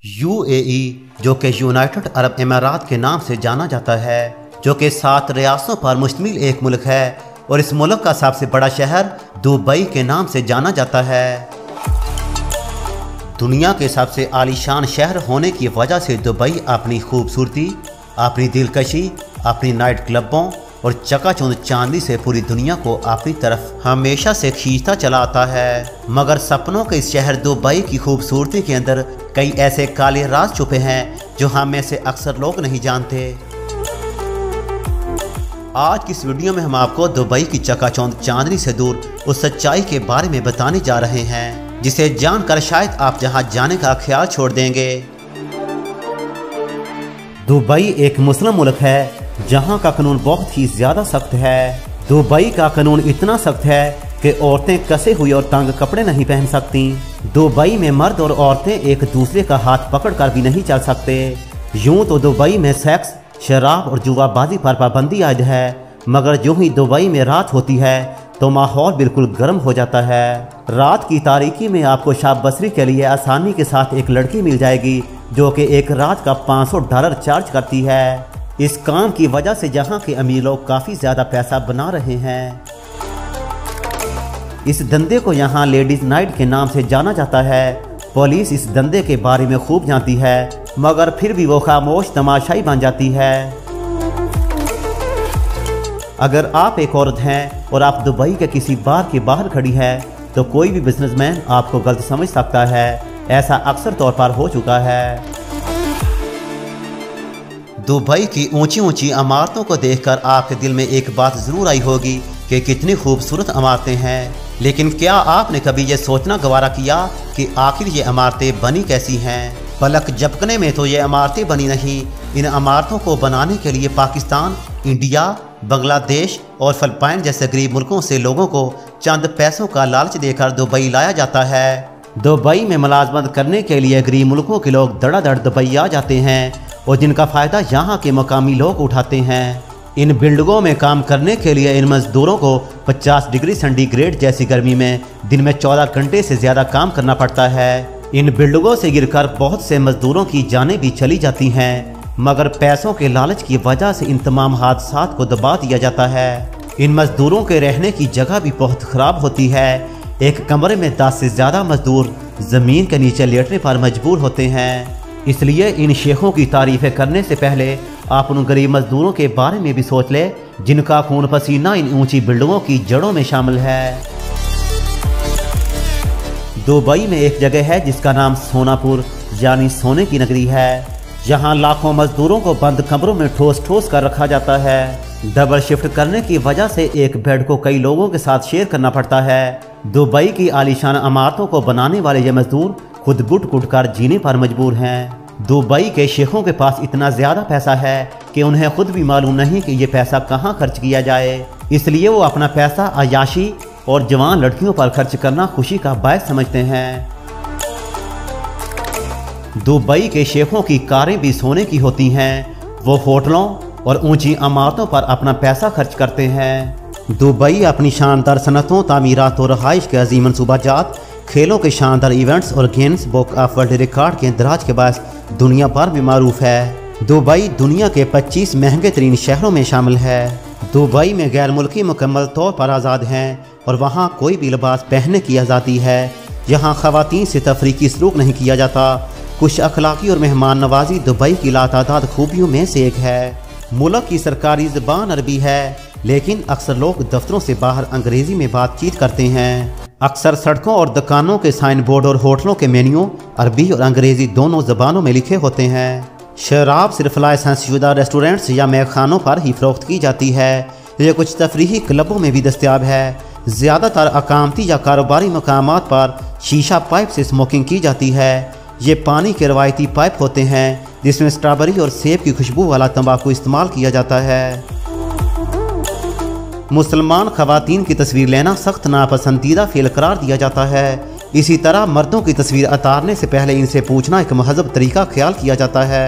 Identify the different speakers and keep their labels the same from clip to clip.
Speaker 1: UAE, जो कि United Arab अमीरात के नाम से जाना जाता है, जो कि 7 रियासतों पर मुश्तमिल एक मुल्क है और इस मुल्क का सबसे बड़ा शहर दुबई के नाम से जाना जाता है। दुनिया के सबसे आलीशान शहर होने की वजह से दुबई अपनी खूबसूरती, अपनी दिलकशी, अपनी नाइट क्लबों और चकाचौंध चांदी से पूरी दुनिया को अपनी तरफ हमेशा से खींचता चला आता है। मगर सपनों के इस शहर दुबई की खूबसूरती के अंदर कई ऐसे काले राज छुपे हैं जो हम में से अक्सर लोग नहीं जानते। आज की इस वीडियो में हम आपको दुबई की चकाचौंध चांदनी से दूर उस सच्चाई के बारे में बताने जा रहे हैं जिसे जानकर शायद आप जहां जाने का ख्याल छोड़ देंगे। दुबई एक मुस्लिम मुल्क है जहां का कानून बहुत ही ज़्यादा सख्त है। दुबई का कानून इतना सख्त है कि औरतें कसे हुए और तंग कपड़े नहीं पहन सकती। दुबई में मर्द और औरतें एक दूसरे का हाथ पकड़कर भी नहीं चल सकते। यूं तो दुबई में सेक्स, शराब और जुआबाजी पर पाबंदी आयद है, मगर जो ही दुबई में रात होती है तो माहौल बिल्कुल गर्म हो जाता है। रात की तारीकी में आपको शाब बसरी के लिए आसानी के साथ एक लड़की मिल जाएगी जो कि एक रात का $500 चार्ज करती है। इस काम की वजह से जहां के अमीर लोग काफ़ी ज़्यादा पैसा बना रहे हैं। इस धंधे को यहां लेडीज़ नाइट के नाम से जाना जाता है। पुलिस इस धंधे के बारे में खूब जानती है, मगर फिर भी वो खामोश तमाशाई बन जाती है। अगर आप एक औरत हैं और आप दुबई के किसी बार के बाहर खड़ी है तो कोई भी बिजनेसमैन आपको गलत समझ सकता है। ऐसा अक्सर तौर पर हो चुका है। दुबई की ऊंची ऊंची इमारतों को देखकर आपके दिल में एक बात ज़रूर आई होगी कि कितनी खूबसूरत इमारतें हैं, लेकिन क्या आपने कभी ये सोचना गवारा किया कि आखिर ये इमारतें बनी कैसी हैं? पलक झपकने में तो ये इमारतें बनी नहीं। इन इमारतों को बनाने के लिए पाकिस्तान, इंडिया, बांग्लादेश और फिलिपाइन जैसे गरीब मुल्कों से लोगों को चंद पैसों का लालच देकर दुबई लाया जाता है। दुबई में मुलाजमत करने के लिए गरीब मुल्कों के लोग धड़ाधड़ दुबई आ जाते हैं और जिनका फ़ायदा यहाँ के मकामी लोग उठाते हैं। इन बिल्डिंगों में काम करने के लिए इन मजदूरों को 50 डिग्री सेंटीग्रेड जैसी गर्मी में दिन में 14 घंटे से ज़्यादा काम करना पड़ता है। इन बिल्डिंगों से गिरकर बहुत से मजदूरों की जानें भी चली जाती हैं, मगर पैसों के लालच की वजह से इन तमाम हादसात को दबा दिया जाता है। इन मजदूरों के रहने की जगह भी बहुत ख़राब होती है। एक कमरे में 10 से ज़्यादा मजदूर ज़मीन के नीचे लेटने पर मजबूर होते हैं। इसलिए इन शेखों की तारीफ़ें करने से पहले आप उन गरीब मजदूरों के बारे में भी सोच लें जिनका खून पसीना इन ऊंची बिल्डिंगों की जड़ों में शामिल है। दुबई में एक जगह है जिसका नाम सोनापुर यानी सोने की नगरी है। यहाँ लाखों मजदूरों को बंद कमरों में ठोस ठोस कर रखा जाता है। डबल शिफ्ट करने की वजह से एक बेड को कई लोगों के साथ शेयर करना पड़ता है। दुबई की आलीशान इमारतों को बनाने वाले ये मजदूर खुद गुट गुट कर जीने पर मजबूर हैं। दुबई के शेखों के पास इतना ज़्यादा पैसा है कि उन्हें खुद भी मालूम नहीं कि ये पैसा कहाँ खर्च किया जाए, इसलिए वो अपना पैसा अयाशी और जवान लड़कियों पर खर्च करना खुशी का बायस समझते हैं। दुबई के शेखों की कारें भी सोने की होती हैं। वो होटलों और ऊंची इमारतों पर अपना पैसा खर्च करते हैं। दुबई अपनी शानदार सनतों, तामीरात और रहाइश के अजीम मनसूबाजात, खेलों के शानदार इवेंट्स और games book of world record के इंदराज के बाद दुनिया भर में मारूफ है। दुबई दुनिया के 25 महंगे तरीन शहरों में शामिल है। दुबई में गैर मुल्की मुकम्मल तौर पर आज़ाद हैं और वहाँ कोई भी लिबास पहनने की आज़ादी है। यहाँ ख़वातीन से तफरीकी सलूक नहीं किया जाता। कुछ अखलाकी और मेहमान नवाजी दुबई की लातादाद खूबियों में से एक है। मुल्क की सरकारी ज़बान अरबी है, लेकिन अक्सर लोग दफ्तरों से बाहर अंग्रेज़ी में बातचीत करते हैं। अक्सर सड़कों और दुकानों के साइन बोर्ड और होटलों के मेन्यू अरबी और अंग्रेज़ी दोनों ज़बानों में लिखे होते हैं। शराब सिर्फ लाइसेंस शुदा रेस्टोरेंट्स या मेखानों पर ही फ़रोख्त की जाती है। ये कुछ तफरीही क्लबों में भी दस्तयाब है। ज़्यादातर अकामती या कारोबारी मकामात पर शीशा पाइप से स्मोकिंग की जाती है। ये पानी के रवायती पाइप होते हैं जिसमें स्ट्रॉबेरी और सेब की खुशबू वाला तंबाकू इस्तेमाल किया जाता है। मुसलमान ख़वातीन की तस्वीर लेना सख्त नापसंदीदा फ़ेल करार दिया जाता है। इसी तरह मर्दों की तस्वीर उतारने से पहले इनसे पूछना एक महज़ब तरीका ख्याल किया जाता है।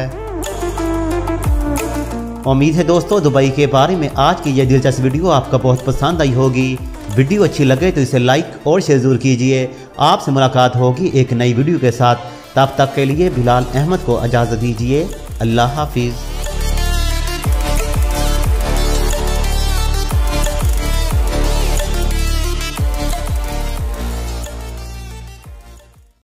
Speaker 1: उम्मीद है दोस्तों दुबई के बारे में आज की यह दिलचस्प वीडियो आपको बहुत पसंद आई होगी। वीडियो अच्छी लगे तो इसे लाइक और शेयर ज़रूर कीजिए। आपसे मुलाकात होगी एक नई वीडियो के साथ। तब तक के लिए बिलाल अहमद को इजाज़त दीजिए। अल्लाह हाफिज़।